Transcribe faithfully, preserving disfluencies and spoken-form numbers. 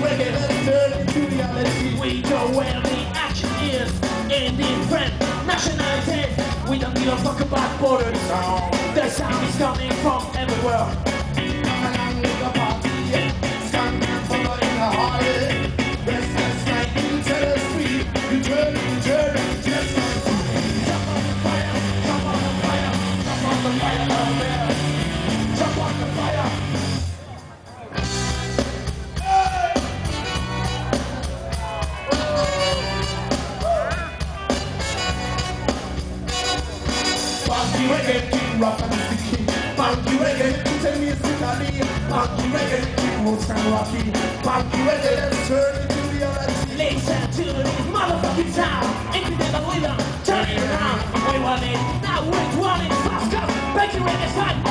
reggae, let's turn into reality. We go where the action is in different nationalities. We don't give a fuck about borders. No. The sound is coming from everywhere. And with the party, stand and follow in the highway. Restless night, you tell us free. You turn, you turn, and just like jump on the fire, jump on the fire, jump on the fire out there. Jump on the fire. Funky reggae, king rock and the king. Funky reggae, tell me it's Italy. Funky reggae, king roots and rocky. Funky reggae, let's turn into reality. Listen to this motherfucking sound. If you never leave them, turn it around. We want it, now we want it. Fast, go, back your reggae side.